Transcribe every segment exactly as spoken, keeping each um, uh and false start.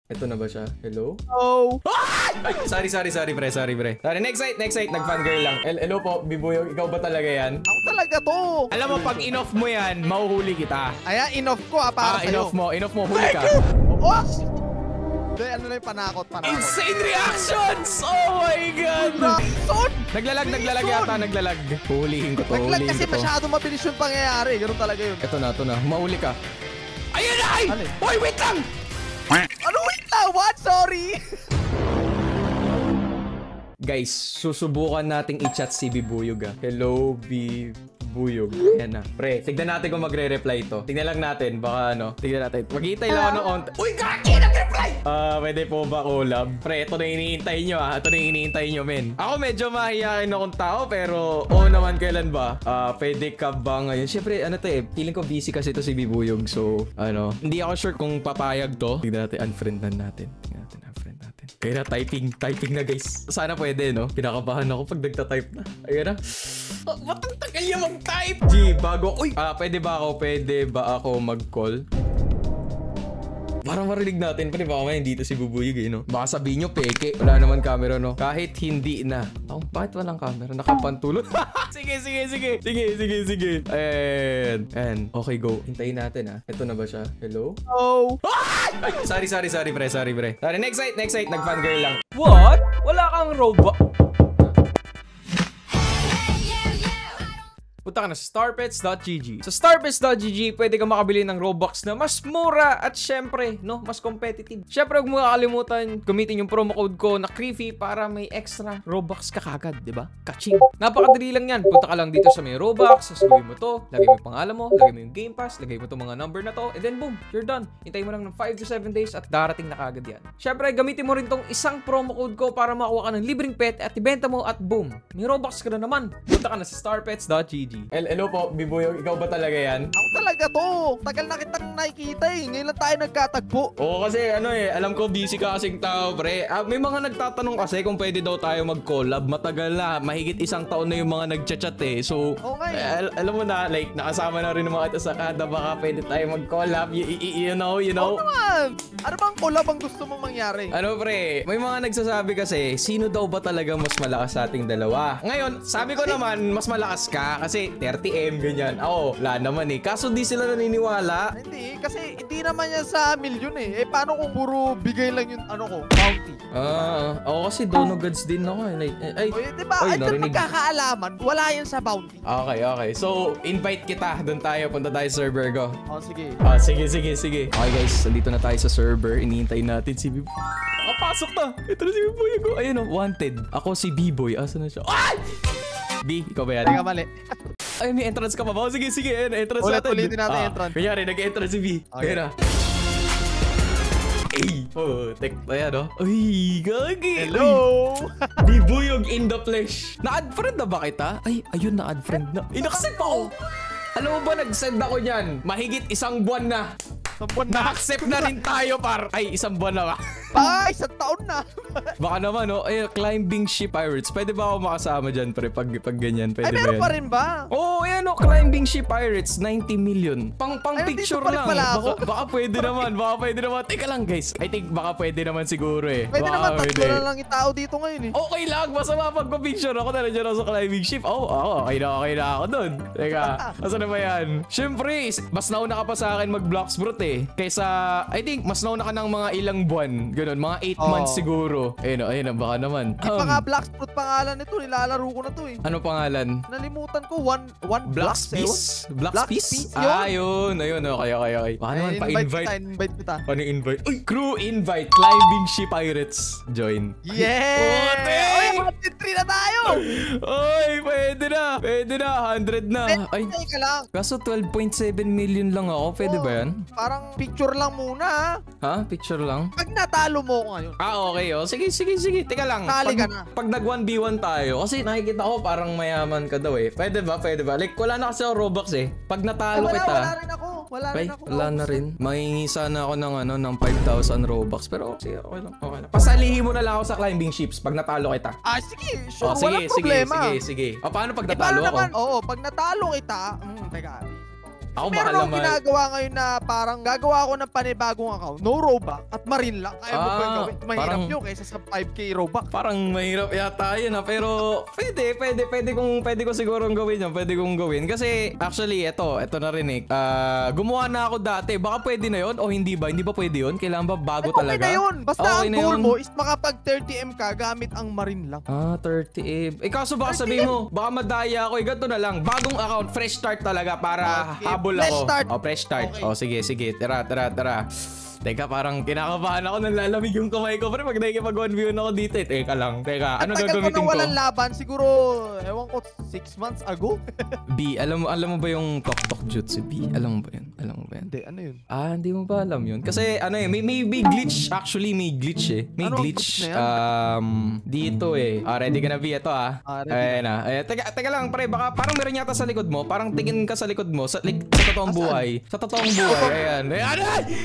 Ito na ba siya? Hello? Oh! Ay, sorry, sorry, sorry, pre. Sorry, pre. Sorry, next site, next site. Nag-fangirl lang. El Hello po, Bibuyog. Ikaw ba talaga yan? Ako talaga to! Alam mo, pag in-off mo yan, mahuhuli kita. Ayan, in-off ko ah, para Ah, in-off mo. In-off mo, huli ka. Oh! Hindi, ano na yung panakot, panakot. Insane reactions! Oh my God! Reaction! Naglalag, naglalag yata, naglalag. Huhulihin ko to, Naglag huhulihin kasi ko to. masyado mabilis yung pangyayari. Ganun talaga yun. Ito na, ito na. Mahuli ka. Ayun na! Ay! Ano eh? Hoy, wait lang! Ano, wait lang? What? Sorry! Guys, susubukan nating i-chat si Bibuyog ah. Hello, Bibuyog. Ayan na. Pre, tignan natin kung magre-reply ito. Tignan lang natin, baka ano. Tignan natin. Maghihintay lang ako ng on. Uy, gagi! Nag-reply! Ah, pwede po ba collab? Pre, ito na hinihintay nyo ah. Ito na hinihintay nyo, men. Ako medyo mahihayin akong tao, pero oo naman, kailan ba? Ah, pwede ka ba ngayon? Siyempre, ano to eh. Feeling ko busy kasi ito si Bibuyog. So, ano. Hindi ako sure kung papayag to. Tignan natin, unfriendan natin. Tignan natin, unfriend natin. Kaya na, typing. Typing na, guys. Sana pwede, no? Kinakabahan ako pag nagta-type na. Ayan na. Oh, ba't ang tagal niya mag-type? G, bago. Uy! Ah, pwede ba ako? Pwede ba ako mag-call? Parang marinig natin pa, di ba? Kamayin dito si Bubuyog eh, no? Baka sabihin nyo, peke. Wala naman camera, no? Kahit hindi na. Oh, bakit walang camera? Nakapantulot. Sige, sige, sige. Sige, sige, sige. Ayan. Ayan. Okay, go. Hintayin natin, ha? Ito na ba siya? Hello? Oh! Ay, sorry, sorry, sorry, pre. Sorry, pre. Sorry, next site, next site. Nag-fangirl lang. What? Wala kang robot? Punta ka na sa starpets dot g g. Sa starpets dot g g, pwede ka makabili ng Robux na mas mura at syempre, no, mas competitive. Syempre, huwag mo kakalimutan gamitin yung promo code ko na Creepy para may extra Robux ka kagad, di ba? Kaching. Napakadali lang yan. Punta ka lang dito sa may Robux, sasabihin mo to, lagay mo yung pangalan mo, lagay mo yung Game Pass, lagay mo itong mga number na to, and then boom, you're done. Hintayin mo lang ng five to seven days at darating na kagad yan. Syempre, gamitin mo rin tong isang promo code ko para makakuha ka ng libreng pet at ibenta mo at boom, may Robux ka na naman. Punta ka na sa starpets dot g g. El Hello po, Bibuyog. Ikaw ba talaga yan? Ako talaga to! Tagal na kitang nakikita eh. Ngayon lang tayo nagkatagpo. Oo, kasi ano eh, alam ko busy ka kasing tao, pre. Ah, may mga nagtatanong kasi kung pwede daw tayo mag-collab. Matagal na, mahigit isang taon na yung mga nag-chat eh. So, Oo nga eh. eh, al- alam mo na, like, nakasama na rin ng mga ito sa kada, baka pwede tayo mag-collab. Y- y- you know, you know? Oo naman! Ano bang collab ang gusto mong mangyari? Ano pre, may mga nagsasabi kasi, sino daw ba talaga mas malakas sa ating dalawa? Ngayon, sabi ko naman, mas malakas ka kasi thirty M, ganyan. Ako, wala naman eh. Kaso di sila naniniwala. Hindi, kasi hindi naman yan sa milyon eh. Eh, paano kung puro bigay lang yung ano ko, bounty? Ah, ako kasi Dono Gods din ako eh. Like, ay, O yun, diba? Oy, Ay, narinig. pagkakaalaman, wala yan sa bounty. Okay, okay. So, invite kita. Doon tayo. Punta tayo sa server ko. O, sige. Ah, sige, sige, sige. Okay guys, nandito na tayo sa server. Iniintay natin si Biboy. Nakapasok na. Ito na si Biboy ko. Ayun o, wanted. Ako si B-Boy. Asa na siya? Ay! B, ikaw ba yan? Teka, mali. Ay, may entrance ka pa ba? Sige, sige. Ayun, entrance Ulit, natin. ulitin natin Ah, entrance. Kanyari, nag-entrance si B. Okay. Ayun na. Ay, oh, tek. Ayan o. Ay, gagi. Hello! Bibuyog in the flesh. Na-adfriend na ba kita? Ay, ayun, na-adfriend na. Inaccept ako. Alam mo ba, nag-send ako niyan. Mahigit isang buwan na. Sabuan na. Na-accept na rin tayo, par. Ay, isang buwan na ba? Pa, isang taon na. Baka naman, no? Ay, climbing ship pirates. Pwede ba ako makasama dyan, pre? Pag, pag ganyan, pwede Ay, ba meron yan? pa rin ba? Oo, oh, ayan o, climbing ship pirates, ninety million. Pang, pang Ay, picture dito pa rin lang. pala ako. Baka, baka pwede naman, baka pwede naman. Teka lang, guys. I think baka pwede naman siguro eh. Pwede Baka naman, tatlo na lang yung tao dito ngayon eh. Okay lang, basta mapagpa-picture ako na nandiyan ako sa climbing ship. Oo, oh, oh, okay na, okay na ako dun. Teka, asa na ba yan? Siyempre, mas nauna ka pa sa akin mag-Bloxbrute eh. Kaysa, I think, mas nauna ka ng mga ilang buwan. Ganun, mga eight Oh. months siguro. Ayun, ayun, baka naman. Di pa nga Blacksprout pangalan nito, nilalaro ko na to eh. Ano pangalan? Nalimutan ko, one, one Black Blocks, eh. Peace? Black Black Peace? Peace, Ah, yun. Ayun, okay, okay, okay. Baka naman, Eh, invite pa-invite. kita, invite kita. Paano invite? Uy, crew invite. Climbing ship pirates. Join. Yeah! Puti! Oy, one three na tayo! Oy, pwede na. Pwede na. one hundred na. Ay, Ay, ka lang. kaso twelve point seven million lang ako. Pwede Oh, ba yan? Parang picture lang muna ha. Ha? Picture lang? Pag natalo mo ko ngayon. Ah, okay. Oh. Sige, sige, sige. Teka lang. Sali Pag, ka na. pag nag one v one tayo, kasi nakikita ko parang mayaman ka daw eh. Pwede ba? Pwede ba? Like, wala na kasi ako Robux eh. Pag Ay, natalo wala, kita. wala rin ako. Wala Ay, rin ako. wala na rin. Mangingi sana ako ng ano, ng five thousand Robux. Pero sige, okay lang. Okay lang. Pasalihin mo na lang ako sa climbing ships pag natalo kita. Ah, sige. Sure, Oh, sige, walang sige, problema. sige, sige. O, paano pag Eh, natalo paano ako? naman? Oo, pag natalo kita, hmm, teka. Ako Meron baka akong naman. ginagawa ngayon na parang gagawa ako ng panibagong account. No robot at marine lang. Kaya mo Ah, ba yung gawin? Mahirap parang- yun kaysa sa five K robot. Parang mahirap yata yun ha, pero pwede, pwede, pwede kong, pwede ko sigurong gawin yun, pwede kong gawin. Kasi actually, eto, eto na rin eh. Ah, gumawa na ako dati, baka pwede na yun o hindi ba? Hindi ba pwede yun? Kailangan ba bago Ay, okay talaga? na yun. Basta Okay ang na goal yun. mo is makapag thirty M ka gamit ang marine lang. Ah, thirty eh. Eh kaso baka sabihin mo, baka madaya ako eh. Ganito na lang. Bagong account, fresh start talaga para Okay, habol fresh ako. start. Oh, fresh start. Okay. Oh, sige, sige. Tara, tara, tara. Teka, parang kinakabahan ako, nalalamig yung kamay ko. Pero pag nakikipag one v one ako dito eh. Teka lang, teka. Ano Tagal ko gagamitin nang ko? walang laban. Siguro, ewan ko, six months ago. B, alam mo, alam mo ba yung tok-tok jutsu, B? Alam mo ba yun? Alam mo ba yun? Hindi, ano yun? Ah, hindi mo ba alam yun? Kasi ano eh, may, may, may glitch. Actually, may glitch eh. May Ano ang glitch. glitch na yan? Um, dito eh. Ah, ready ka na, B? Ito ah. Ah, ready Ayan na. Ayan, teka, teka lang, pre. Baka parang meron yata sa likod mo. Parang tingin ka sa likod mo. Sa, like, sa totoong buhay. Sa totoong buhay. Ayan. Ayan.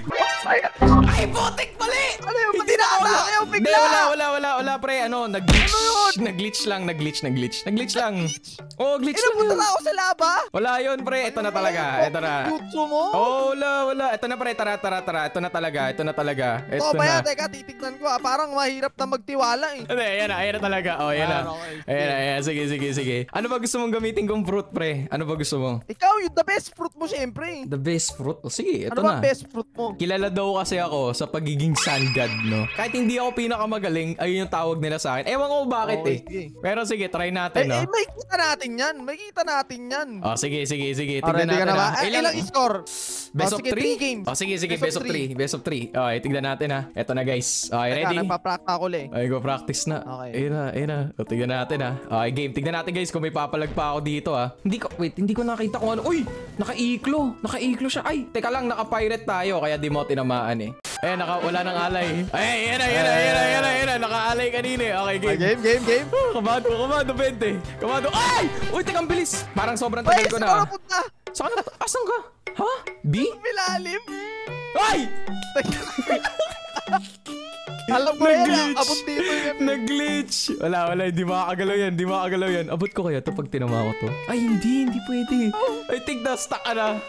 Ay! Ay, putik mali! Ano yun? Hindi na ako. Atake ako bigla! Hindi, wala, wala, wala, wala, pre. Ano, nag-glitch. Nag-glitch lang, nag-glitch, nag-glitch. Nag-glitch lang. Oh, glitch lang Inapunta yun. na ako sa laba? Wala yun, pre. Ito na talaga. Ito na. Jutsu mo? Oh, wala, wala. Ito na, pre. Tara, tara, tara. Ito na talaga. Ito na talaga. Ito Ito ba yan? na. Teka, titignan ko ah. Parang mahirap na magtiwala eh. Hindi, ayan na. Ayan na talaga. Oh, ayan na. Ah, okay. Ayan na, ayan. Sige, sige, sige. Ano ba gusto mong gamitin kong fruit, pre? Ano ba gusto mo? Ikaw, yung the best fruit mo syempre. The best fruit? Oh, sige, ito Ano ba na. ang best fruit mo? Kilala daw kasi ako sa pagiging sun god, no? Kahit hindi ako pinakamagaling, ayun yung tawag nila sa akin. Ewan ko bakit Okay, eh. sige. Pero sige, try Eh, natin, no? eh, may kita natin yan. May kita natin yan. Oh, sige, sige, sige. Ah, Tignan ready ka natin, na ba? ha? Eh, ilang score? Best Oh, of sige, three? three games. Oh, sige, sige. Best of Best of three. three. Best of three. Okay, tignan natin, ha? Eto na, guys. Okay, Teka, ready? nagpa-practice ako ulit. Ay, go practice na. Okay. Ayun na, ayun na. O, tignan natin, ha? Okay, game. Tignan natin, guys, kung may papalag pa ako dito, ha? Hindi ko, wait, hindi ko nakita kung ano. Uy! Naka-iklo. Naka-iklo siya. Ay, teka lang, naka-pirate tayo, kaya di mo tinamaan, eh. Ayan, naka, wala nang alay. Ay, ayan na, ayan na, ayan na, ayan na, ayan na. Naka-alay kanina, eh. Okay, Ah, game. game, game, game. Oh, kamado, kamado, bente. Kamado. Ay! Uy, teka, ang bilis. Parang sobrang tagal Ay, ko saan na. ka napunta? Saan ka? Asan ka? Ha? B? Milalim. Ay! Alam mo yan, Nag-glitch. ah, abot dito yun. Nag-glitch. Wala, wala. Hindi makakagalaw yan. Hindi makakagalaw yan. Abot ko kaya to pag tinama ko to? Ay, hindi. Hindi pwede. I think na stuck ka na.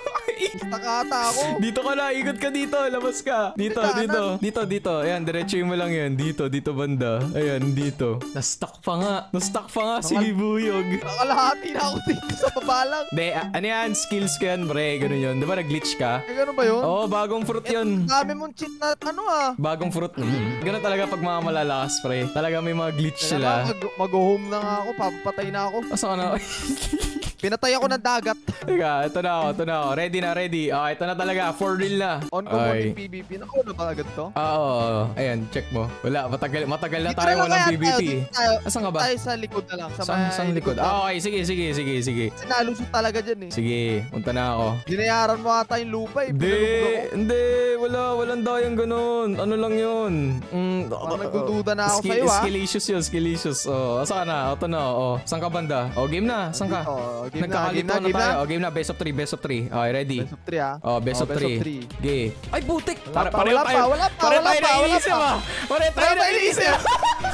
Nakata ako. Dito ka na. Ikot ka dito. Labas ka. Dito, Daanan. dito. Dito, dito. Ayan, diretsuhin mo lang yan. Dito, dito banda. Ayan, dito. Na-stuck pa nga. Na-stuck pa nga si Buyog. Nakalahati na ako dito sa baba lang. De, ano yan? Skills ko yan, bre. Ganun yun. Di ba nag-glitch ka? Eh, ganun ba yun? Oo, oh, bagong fruit yun. Dami mong cheat na ano ah. Bagong fruit. Mm. Ganun talaga pag mga malalakas, pre. Talaga may mga glitch Teka sila. nga, mag- Mag-home na nga ako, papatay na ako. Asa ka na? Pinatay ako ng dagat. Teka, ito na ako, ito na ako. Ready na, ready. Okay, ito na talaga. For real na. On ko mo Ay. yung P V P. Nakuha na ba agad to? Ah, Oo, oo. Ayan, check mo. Wala, matagal, matagal na Dito tayo na lang walang kaya P V P. tayo, dito tayo. Asan ka ba? Tayo sa likod na lang. Sa Saan, may saan likod? na. Ah, okay, sige, sige, sige, sige. Sinalusot talaga dyan eh. Sige, punta na ako. Binayaran mo ata yung lupa eh. Hindi, Pinalubog ako. hindi, wala, walang dayang ganun. Ano lang yun? Mm, Parang nagdududa na ako skill, sa'yo, ah. Skillicious yun, skillicious. Oh, asa ka na? Ito na, oh. Saan ka banda? Oh, game na, saan ka? Oh, game na, game Nagkakalito na, na, game tayo. na. Oh, game na, best of three, best of three. Okay, ready? Best of three ah. Oh, best Oh, of three. Gay. Ay, butik! Wala pa, pareho wala pa, tayo- wala pa, pareho wala tayo pa, wala naiisip, pa. ah. Pareho tayo Wala pa naiisip. inisip.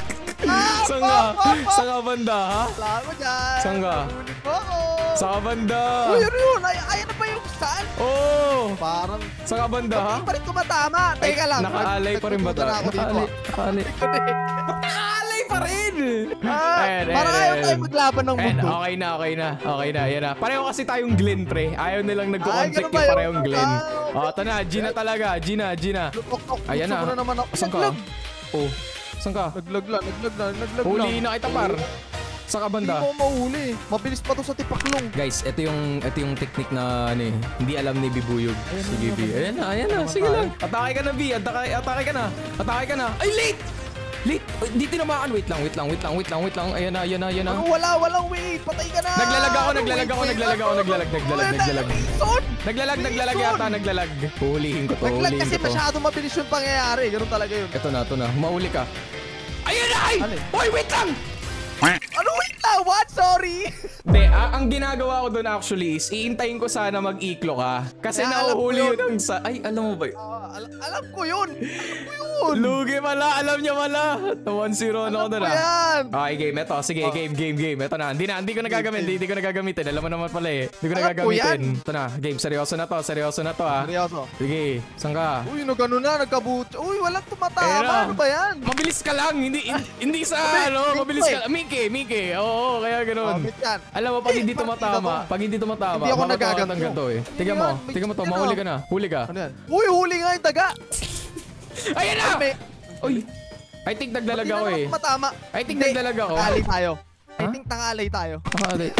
Ah, Saan pa, ka? pa, pa. Saan ka banda, ha? Wala ko dyan. Saan ka? Nahuli mo ako. Saan ka banda? Uy, yun yun. Ay, ayan na ba yung saan? Oh! Parang, Saan ka banda, ha? hindi pa rin tumatama. Teka lang. Nakaalay pa rin ba Nagdududa ta? na ako dito, Nakaalay. ah. Nakaalay. Nakaalay pa rin! Ah, Ayan, parang ayan, ayaw ayan. tayo maglaban ng Ayan, mundo. okay na, okay na. Okay na, yan na. Pareho kasi tayong Glenn, pre. Ayaw nilang nagko-conflict ganun ba yung yun? parehong Glenn. Ah, Oh, ito na. Gina talaga. Gina, Gina. Lutok-tok. Ayan Gusto na. ko na naman ako. Saan ka? Naglag. Oh. Saan ka? Naglag lang, naglag lang, naglag lang. Huli na kita, par. Saan ka Hindi banda? mo mahuli. Mabilis pa to sa tipaklong. Guys, ito yung ito yung technique na ano eh, hindi alam ni Bibuyog. Sige, B. Ayan na, ayan na. Sige lang. Atake ka na, B. Atake, atake ka na. Atake ka na. Ay, late! Late! Ay, Di tinamaan. Wait lang, wait lang, wait lang, wait lang, wait lang. Ayan na, ayan na, ayan na. Ano, wala, walang wait. Patay ka na. Naglalag ako, Ano, naglalag wait, ako, wait, naglalag ako, ano? naglalag, naglalag, Wala, naglalag. Reason! Naglalag, naglalag Reason! yata, naglalag. Huhulihin ko to, Naglag huhulihin kasi ko to. masyado mabilis yung pangyayari. Ganun talaga yun. Ito na, ito na. Mauli ka. Ayun na! Ay! Ano eh? Hoy, wait lang! Ano wait lang? what? Sorry! Hindi, a- ang ginagawa ko doon actually is, iintayin ko sana mag-iklo ka. Kasi Kaya alam ko nahuhuli yun. yun ang sa... Ay, alam mo ba yun? Ah, al- alam ko yun! Alam ko yun! Lugi pala, alam niya pala. one zero na ako Alam doon ko ah. yan! Okay, game. Ito, sige, Oh. game, game, game. Ito na, hindi na, hindi ko nagagamit, hindi, hindi ko nagagamitin. Alam mo naman pala eh. Hindi ko Alam ko nagagamitin. yan. Ito na, game, seryoso na to, seryoso na to ah. Seryoso. Sige, saan ka? Uy, nagano na, nagkabuti. Uy, walang Ayun tumatama. na. Ano ba yan? Mabilis ka lang, hindi in- hindi sa Sabi, ano, Mike mabilis eh. ka lang. Mike, Mike. Oo, kaya ganoon. Bakit yan? Alam mo, pag Eh, hindi partida tumatama, to. pag hindi tumatama, Hindi ako bakit nagaganto. tumatanggal to eh. Tingnan Ano mo, yan? May tingnan mo to, chicken, mahuli oh. ka na. Huli ka. Ano yan? Uy, huli nga yung daga. Ayan na! May, Uy, I think nagdalaga ko Hindi eh. naman tumatama. I think Hindi, nagdalaga ko. Tangalay tayo. I Ha? think tangalay tayo. Alay.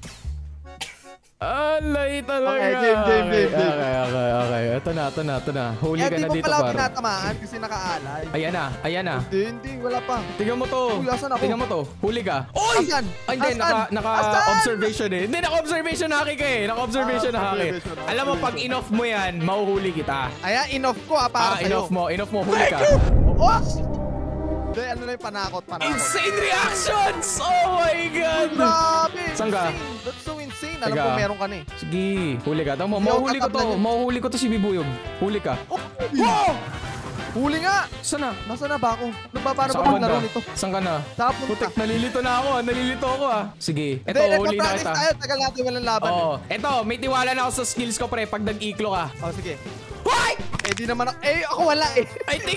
Alay talaga. Okay, game, game, game, Okay, game. okay, okay, okay. Ito na, ito na, ito na. Huli Eh, ka di na mo dito, pala ako par. tinatamaan kasi nakaalay. Ayan na, ayan na. Hindi, hindi, wala pa. Tingnan mo to. Uy, asan ako? Tingnan mo to. Huli ka. Uy! Asan? Ay, hindi. Asan? Naka, naka Asan? observation eh. Hindi, naka observation na haki ka eh. Naka observation Ah, na haki. observation, Alam mo, pag observation. in-off mo yan, mahuhuli kita. Ayan, in-off ko ah, Ah, para sa'yo. in-off mo. In-off mo. Huli ka. Oh! Hindi, ano na yung panakot, panakot. Insane reactions! Oh my God! Grabe! Saan ka? insane. That's so insane. Alam Teka. ko meron ka na eh. Sige, huli ka. Tama, Hindi ako mahuhuli ko to. tatablan yun. Mahuhuli ko to si Bibuyog. Huli ka. Oh! Wow! Huli nga! Saan na? Nasaan na ba ako? Ano ba, paano Saan ba ka maglaro banda? nito? Saan ka na? Saan punta? Putik, nalilito na ako. ah. Nalilito ako ah. Sige, eto, Hindi, huli na nagpa-practice kita. tayo. Tagal natin walang laban. eh. Oo. Eto, may tiwala na ako sa skills ko pre pag nag-iklo ka. Oh, sige. Hoy! Eh, di naman ako. Eh, ako wala eh. I think...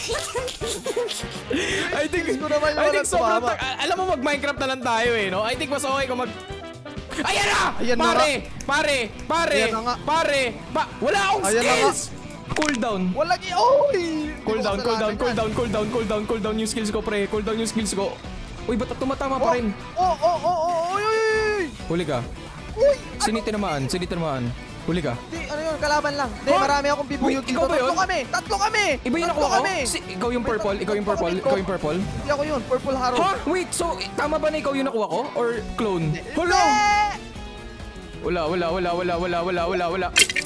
I think... Skills ko naman yung I think walang sobrang... tumama. ta- Alam mo, mag-Minecraft na lang tayo eh, no? I think mas okay kung mag... Ayan na! Ayan na pare! Pare! Pare! Ayan na nga. Pare! Pa wala akong Ayan na nga. skills! Cool down. Walang i... Oy! Cool down, cool down, cool down, cool down, cool down, cool down yung skills ko, pre. Cool down yung skills ko. Uy, ba't tumatama pa rin? Oh, oh, oh, oh, oy, oy, oy, Huli ka. oy! Sini tinamaan, sini tinamaan. Huli ka. Di, ano yun, kalaban lang. Di, Huh? marami akong bibuyog Wait, dito. ikaw ba yun? Tatlo kami! Tatlo kami! Iba yung Tatlo nakuha ko? kami! Si, ikaw yung purple, ikaw yung purple, Tatlo ikaw kami. yung purple. Hindi ako yun, Purple Harrow. Ha? Wait, so eh, tama ba na ikaw yung nakuha ko? Or clone? Hello? Hindi! Wala, wala, wala, wala, wala, wala, wala, wala.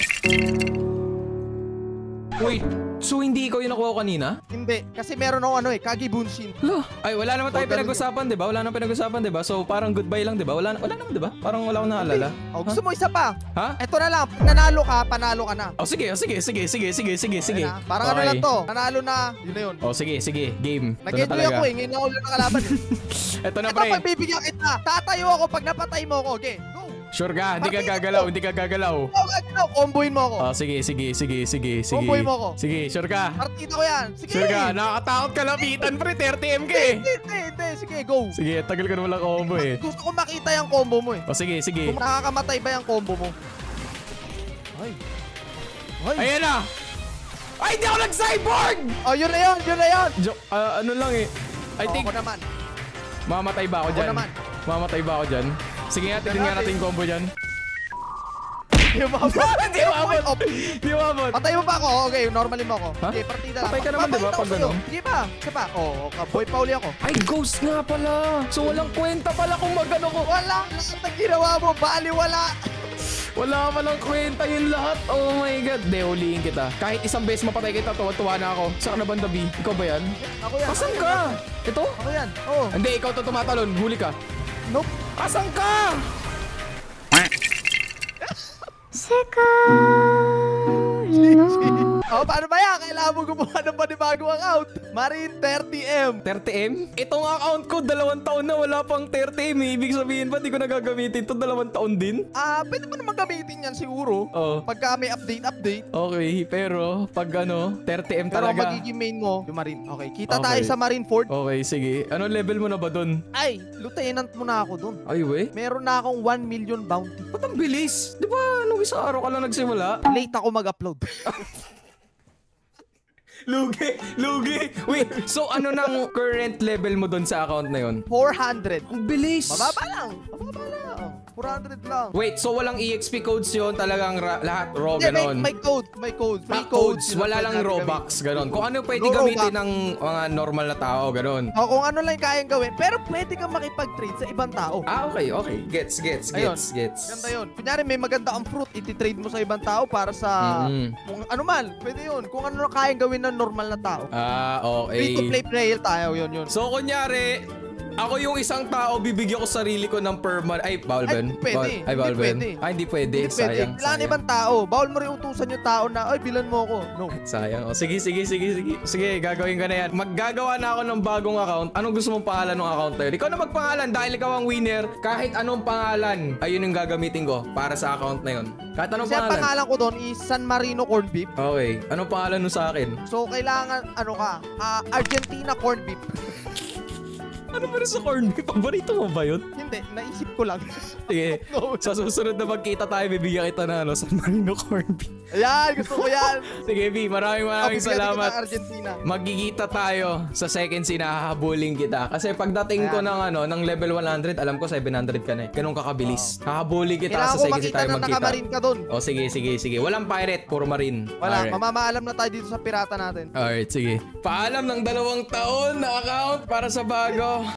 Wait, so hindi ikaw yung nakuha ko kanina? Hindi, kasi meron ako ano eh, Kagi Bunshin. Lo, ay wala naman tayo Oh, ganun pinag-usapan, 'di ba? Wala naman pinag-usapan, 'di ba? So parang goodbye lang, 'di ba? Wala wala naman, 'di ba? Parang wala akong naalala. Oh, gusto mo isa pa? Ha? Eto na lang, pag nanalo ka, panalo ka na. Oh, sige, oh, sige, sige, sige, sige, sige, sige. Ayun na. Parang ano Okay. lang to, nanalo na, yun na yun. Oh, sige, sige, game. Ito na Nag-enjoy talaga. ako eh, ngayon na ulo ng kalaban eh. Ito na, Ito, pre. pagbibigyan kita. Tatayo ako pag napatay mo ako. Okay, go. Sure ka, hindi ka Partida gagalaw, ko. hindi ka gagalaw. Go, gagalaw. Comboin mo ako. Oh, sige, sige, sige, sige, sige. Comboy mo ako. Sige, sure ka. Partida ko yan. Sige. Sure ka, nakakatakot ka lapitan, pre. thirty M ka eh. Hindi, hindi, hindi. Sige, go. Sige, tagal ko na walang combo eh. Gusto ko makita yung combo mo eh. Oh, sige, sige. Kung nakakamatay ba yung combo mo? Ay. Ay. Ayan na! Ay, hindi ako nag-cyborg! Oh, yun na yun, yun na yun. Jo ah, ano lang eh. I Oh, think, ako naman. mamatay ba ako Ako dyan? naman. Mamatay ba ako dyan? Sige nga, tignan nga natin yung combo dyan. Hindi mo Hindi umabot! Hindi umabot! Patay mo ba ako? Okay, normally mo ako. Ha? Okay, partida lang. Patay ka naman, Papakita di ba, ko pag sa'yo. ano? Sige pa, isa pa. Oo, oh, boy pa uli ako. Ay, ghost nga pala! So walang kwenta pala kung magano ko. Wala, lahat ng ginawa mo, bali wala. Wala palang kwenta yung lahat. Oh my God. De, huliin kita. Kahit isang beses mapatay kita, tuwa-tuwa na ako. Saan ka na banda, B? Ikaw ba yan? Ako yan. Asan ka? Ito? Ako yan. Oo. Hindi, ikaw to tumatalon. Huli ka. Nope. Asan ka? Oh, paano ba yan? Kailangan mo gumawa ng panibago account. Marine thirty M. thirty M? Itong account ko, dalawang taon na wala pang thirty M. eh. Ibig sabihin ba, di ko nagagamitin to dalawang taon din? Ah, pwede mo naman gamitin yan siguro. Oh. Pagka may update-update. Okay, pero pag ano, thirty M Pero ang talaga. magiging main mo, yung Marine. Okay, kita Okay. tayo sa Marineford. Okay, sige. Ano level mo na ba dun? Ay, lieutenant mo na ako dun. Ay, we? Meron na akong one million bounty. Ba't ang bilis? Di ba, nung isang araw ka lang nagsimula? Late ako mag-upload. Lugi! Lugi! Wait, so ano nang current level mo dun sa account na yon? four hundred. Ang bilis! Mababa lang. Mababa lang. four hundred lang. Wait, so walang E X P codes yun? Talagang ra- lahat raw Hindi, may, ganon? may code. May code. Free Ah, codes. codes, yun ang wala pwede lang natin Robux, ganon. Kung ano pwede No gamitin Robux. ng mga normal na tao, ganon. O, kung ano lang kayang gawin. Pero pwede kang makipag-trade sa ibang tao. Ah, okay, okay. Gets, gets, Ayun. gets, gets. Ganda yun. Kunyari, may maganda ang fruit, iti-trade mo sa ibang tao para sa... Mm-mm. Kung ano man, pwede yun. Kung ano na kayang gawin ng normal na tao. Ah, okay. Free to play player tayo, yun yun. So, kunyari, Ako yung isang tao, bibigyan ko sarili ko ng perma. Ay, bawal ba Ay, yun? hindi pwede. Bawal- Ay, bawal Hindi ba yun? pwede. Ay, hindi pwede. Hindi pwede. Sayang. Kailangan sayang. ibang tao. Bawal mo rin utusan yung tao na, ay, bilan mo ako. No. Sayang. O, sige, sige, sige, sige. Sige, gagawin ko na yan. Maggagawa na ako ng bagong account. Anong gusto mong pangalan ng account na yun? Ikaw na magpangalan dahil ikaw ang winner. Kahit anong pangalan, ayun yung gagamitin ko para sa account na yun. Kahit anong Kasi ang pangalan. pangalan ko doon is San Marino Corn Beef. Okay. Anong pangalan nun sa akin? So, kailangan, ano ka, ah, Argentina Corn Beef. Ano ba rin sa corn beef? Paborito mo ba yun? Hindi, naisip ko lang. Sige. No. Sa susunod na magkita tayo, bibigyan kita na ano, San Marino corn beef. Ayan, gusto ko yan. Sige, B. Maraming maraming Bibigyan kita salamat. ng Argentina. Magkikita tayo sa second scene, hahabulin kita. Kasi pagdating ko Ayan. ng ano, ng level one hundred, alam ko seven hundred ka na eh. Ganun kakabilis. Hahabulin kita Kailangan sa ko second scene makita tayo na magkita. nakamarin ka doon. O sige, sige, sige. Walang pirate, puro marine. Wala, Alright. mamamaalam na tayo dito sa pirata natin. Alright, sige. Paalam ng dalawang taon na account para sa bago.